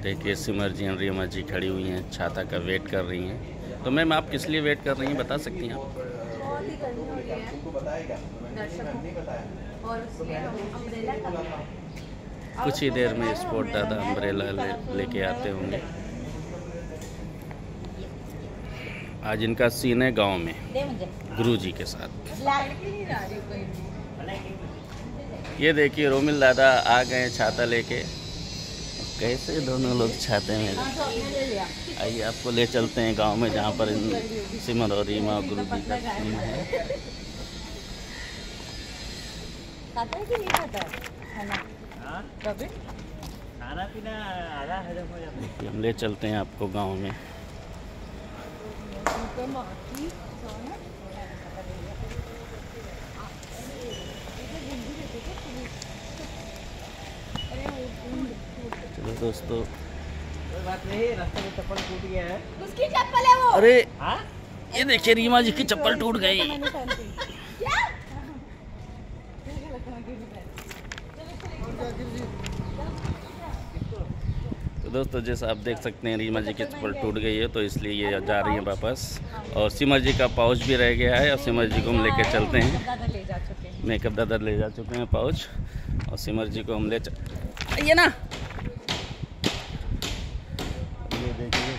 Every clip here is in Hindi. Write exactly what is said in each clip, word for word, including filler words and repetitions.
देखिए सिमर जी और रीमा जी खड़ी हुई हैं, छाता का वेट कर रही हैं। तो मैम आप किस लिए वेट कर रही हैं, बता सकती हैं आप? बहुत ही गर्मी हो रही है दर्शकों और उसमें हम अम्ब्रेला का कुछ ही देर में स्पोर्ट दादा अम्ब्रेला ले लेके आते होंगे। आज इनका सीन है गांव में गुरु जी के साथ। ये देखिए रोमिल दादा आ गए छाता लेके। कैसे दोनों लोग छाते में। आइए आपको ले चलते हैं गांव में, जहां पर इन सिमर और रीमा गुरु जी का सीन है। खाता है कि नहीं खाता है खाना? कभी खाना पीना आधा हजम हो जाता है। हम ले चलते हैं आपको गांव में। चलो दोस्तों, कोई बात नहीं, रास्ते में चप्पल टूट गया है। उसकी चप्पल है वो। अरे हाँ? ये देखिए रीमा जी की चप्पल टूट गई। तो दोस्तों जैसा आप देख सकते हैं रीमा जी की चप्पल टूट गई है, तो इसलिए ये जा रही हैं वापस। और सिमर जी का पाउच भी रह गया है, और सिमर जी को हम लेके चलते हैं। मेकअप दादा ले जा चुके हैं पाउच, और सिमर जी को हम ले चल आइए ना। ये देखिए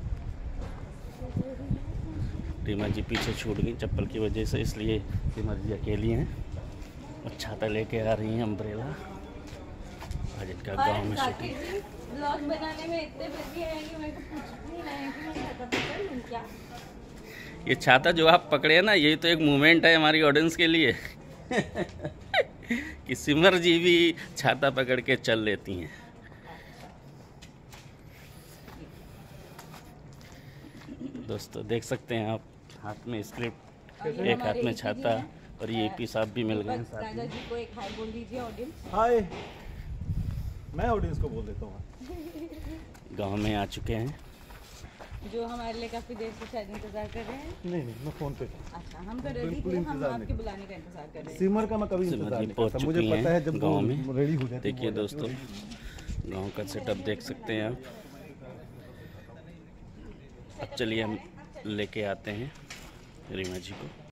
रीमा जी पीछे छूट गई चप्पल की वजह से, इसलिए सिमर जी अकेली हैं और छाता लेके आ रही हैं अम्ब्रेला। आज इनका गाँव में शूटिंग। ब्लॉग बनाने में इतने बिजी हैं कि मेरे को कुछ भी नहीं है कि मैं छाता पकड़ लूं क्या। ये छाता जो आप पकड़े हैं ना, यही तो एक मूवमेंट है हमारी ऑडियंस के लिए कि सिमर जी भी छाता पकड़ के चल लेती हैं। दोस्तों देख सकते हैं आप, हाथ में स्क्रिप्ट, एक हाथ में छाता, और ये एपी साहब भी मिल गए हैं साथ दादा में। जी को एक हाय बोल दीजिए ऑडियंस। हाय, मैं ऑडियंस को बोल देता हूँ। गांव में आ चुके हैं। जो हमारे लिए काफी देर से शायद इंतजार कर रहे हैं। नहीं नहीं, मैं फोन पे। अच्छा, हम तो रेडी बिल्कुल थे, हम इंतजार आपके नहीं। बुलाने का इंतजार कर रहे हैं। सिमर का मैं कभी सिमर इंतजार जी नहीं पहुंच करता, मुझे चुकी पता है जब हैं गांव में। रेडी हो जाती। देखिए दोस्तों, गांव का सेटअप देख सकते हैं आप। अब चलिए हम लेके आते हैं रीमा जी को।